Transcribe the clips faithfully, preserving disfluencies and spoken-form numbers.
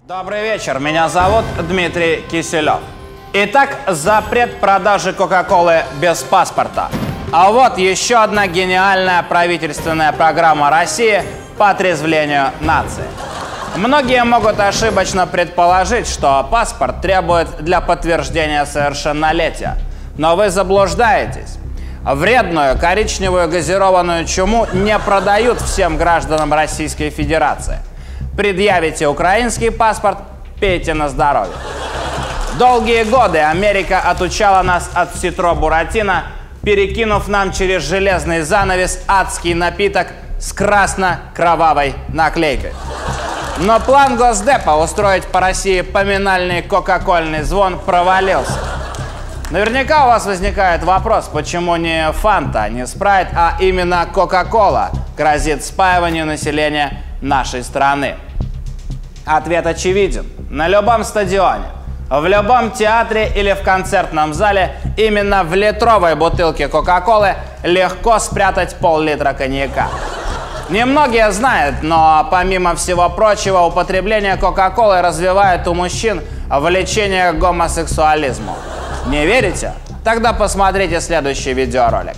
Добрый вечер, меня зовут Дмитрий Киселев. Итак, запрет продажи Кока-Колы без паспорта. А вот еще одна гениальная правительственная программа России по отрезвлению нации. Многие могут ошибочно предположить, что паспорт требует для подтверждения совершеннолетия. Но вы заблуждаетесь. Вредную коричневую газированную чуму не продают всем гражданам Российской Федерации. Предъявите украинский паспорт, пейте на здоровье. Долгие годы Америка отучала нас от ситро буратино, перекинув нам через железный занавес адский напиток с красно-кровавой наклейкой. Но план Госдепа устроить по России поминальный кока-кольный звон провалился. Наверняка у вас возникает вопрос, почему не Фанта, не Спрайт, а именно Кока-Кола грозит спаиванию населения нашей страны. Ответ очевиден. На любом стадионе, в любом театре или в концертном зале именно в литровой бутылке Кока-Колы легко спрятать пол-литра коньяка. Немногие знают, но помимо всего прочего, употребление Кока-Колы развивает у мужчин влечение к гомосексуализму. Не верите? Тогда посмотрите следующий видеоролик.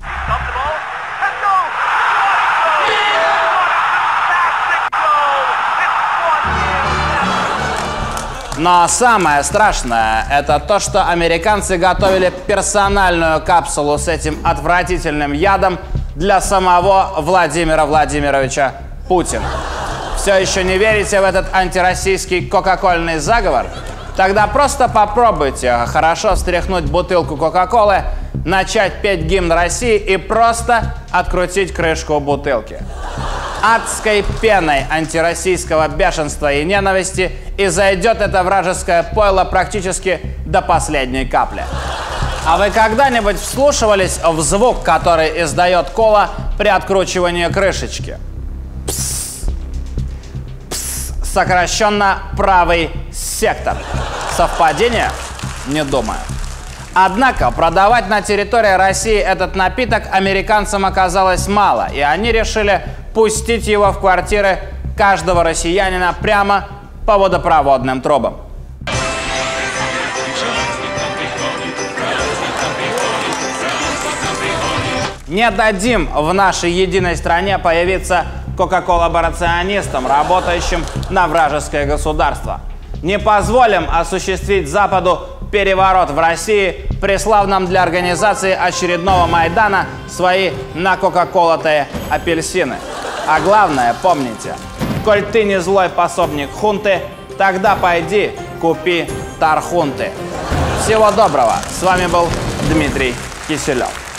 Но самое страшное – это то, что американцы готовили персональную капсулу с этим отвратительным ядом для самого Владимира Владимировича Путина. Все еще не верите в этот антироссийский кока-кольный заговор? Тогда просто попробуйте хорошо встряхнуть бутылку Кока-Колы, начать петь гимн России и просто открутить крышку бутылки. Адской пеной антироссийского бешенства и ненависти и зайдет это вражеское пойло практически до последней капли. А вы когда-нибудь вслушивались в звук, который издает кола при откручивании крышечки? Пс. Пс. Сокращенно правый сектор. Совпадение? Не думаю. Однако продавать на территории России этот напиток американцам оказалось мало, и они решили пустить его в квартиры каждого россиянина прямо по водопроводным трубам. Не дадим в нашей единой стране появиться кока-коллаборационистам, работающим на вражеское государство. Не позволим осуществить Западу переворот в России, прислав нам для организации очередного Майдана свои накокаколотые апельсины. А главное, помните, коль ты не злой пособник хунты, тогда пойди купи тархунты. Всего доброго. С вами был Дмитрий Киселев.